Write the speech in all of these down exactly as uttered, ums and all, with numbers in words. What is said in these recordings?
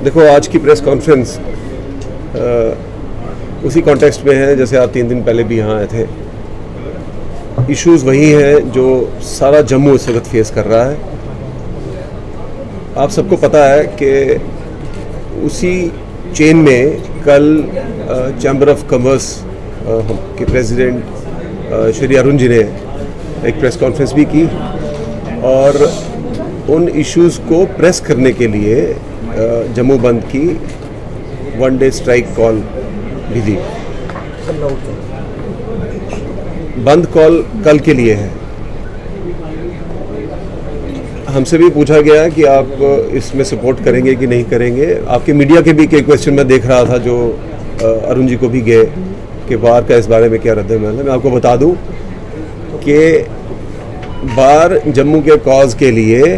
देखो, आज की प्रेस कॉन्फ्रेंस उसी कॉन्टेक्स्ट में है जैसे आप तीन दिन पहले भी यहाँ आए थे। इश्यूज़ वही हैं जो सारा जम्मू इस वक्त फेस कर रहा है। आप सबको पता है कि उसी चेन में कल चैम्बर ऑफ कॉमर्स के प्रेसिडेंट श्री अरुण जी ने एक प्रेस कॉन्फ्रेंस भी की और उन इश्यूज़ को प्रेस करने के लिए जम्मू बंद की वन डे स्ट्राइक कॉल भी दी। बंद कॉल कल के लिए है। हमसे भी पूछा गया कि आप इसमें सपोर्ट करेंगे कि नहीं करेंगे। आपके मीडिया के भी कई क्वेश्चन मैं देख रहा था जो अरुण जी को भी गए कि बार का इस बारे में क्या रद्द-ए-अमल है। मैं आपको बता दूं कि बार जम्मू के कॉज के लिए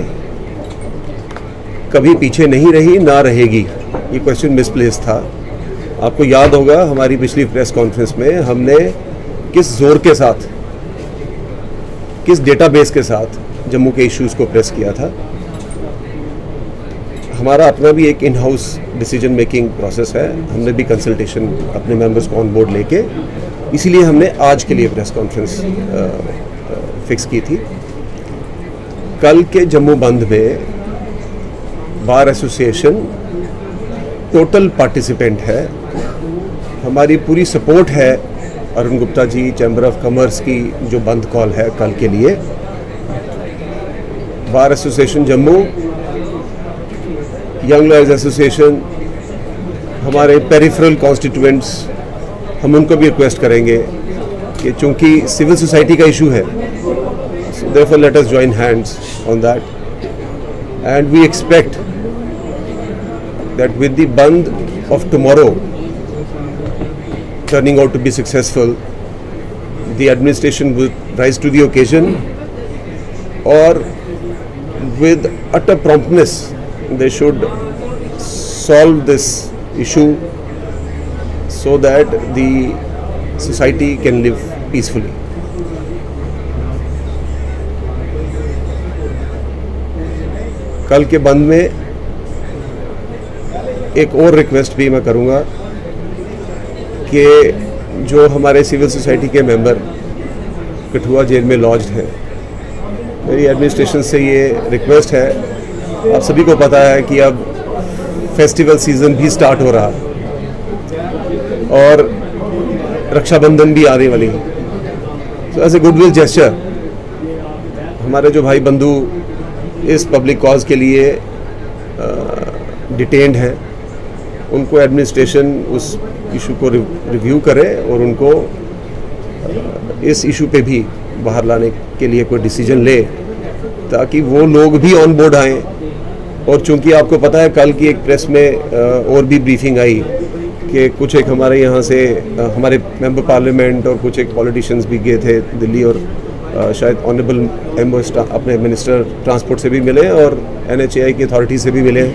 कभी पीछे नहीं रही, ना रहेगी। ये क्वेश्चन मिसप्लेस था। आपको याद होगा हमारी पिछली प्रेस कॉन्फ्रेंस में हमने किस जोर के साथ, किस डेटाबेस के साथ जम्मू के इश्यूज़ को प्रेस किया था। हमारा अपना भी एक in house decision making process है। हमने भी कंसल्टेशन अपने मेंबर्स को ऑन बोर्ड लेके, इसीलिए हमने आज के लिए प्रेस कॉन्फ्रेंस फिक्स की थी। कल के जम्मू बंद में बार एसोसिएशन टोटल पार्टिसिपेंट है। हमारी पूरी सपोर्ट है Arun Gupta ji, chamber of commerce की जो बंद कॉल है कल के लिए। Bar association Jammu, young lawyers association, हमारे पेरिफेरल कॉन्स्टिट्यूएंट्स, हम उनको भी रिक्वेस्ट करेंगे कि चूंकि सिविल सोसाइटी का इशू है, so therefore let us join hands on that, and we expect that with the band of tomorrow turning out to be successful, the administration will rise to the occasion, or with utter promptness they should solve this issue so that the society can live peacefully. कल के बंद में एक और request भी मैं करूंगा कि जो हमारे सिविल सोसाइटी के मेंबर कठुआ जेल में लॉज्ड हैं, मेरी एडमिनिस्ट्रेशन से ये रिक्वेस्ट है। आप सभी को पता है कि अब फेस्टिवल सीज़न भी स्टार्ट हो रहा है और रक्षाबंधन भी आने वाली है। तो एज ए गुडविल जेस्चर हमारे जो भाई बंधु इस पब्लिक कॉज के लिए डिटेन्ड हैं, उनको एडमिनिस्ट्रेशन उस इशू को रिव्यू करे और उनको इस इशू पे भी बाहर लाने के लिए कोई डिसीजन ले, ताकि वो लोग भी ऑन बोर्ड आएँ। और चूंकि आपको पता है कल की एक प्रेस में और भी ब्रीफिंग आई कि कुछ एक हमारे यहाँ से हमारे मेंबर पार्लियामेंट और कुछ एक पॉलिटिशियंस भी गए थे दिल्ली और शायद ऑनरेबल एम्बो अपने मिनिस्टर ट्रांसपोर्ट से भी मिले और एन एच ए आई की अथॉरिटी से भी मिले।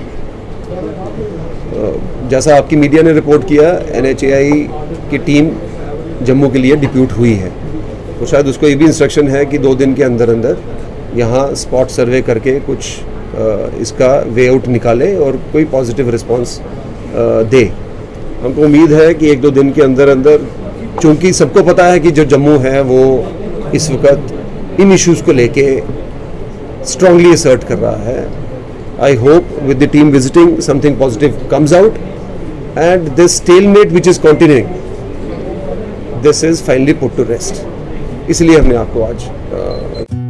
जैसा आपकी मीडिया ने रिपोर्ट किया, एन एच ए आई की टीम जम्मू के लिए डिप्यूट हुई है, तो शायद उसको ये भी इंस्ट्रक्शन है कि दो दिन के अंदर अंदर यहाँ स्पॉट सर्वे करके कुछ इसका वे आउट निकाले और कोई पॉजिटिव रिस्पांस दे। हमको उम्मीद है कि एक दो दिन के अंदर अंदर, चूँकि सबको पता है कि जो जम्मू है वो इस वक्त इन इश्यूज़ को लेके स्ट्रांगली असर्ट कर रहा है। I hope with the team visiting something positive comes out and this stalemate which is continuing, this is finally put to rest. इसलिए हमने आपको आज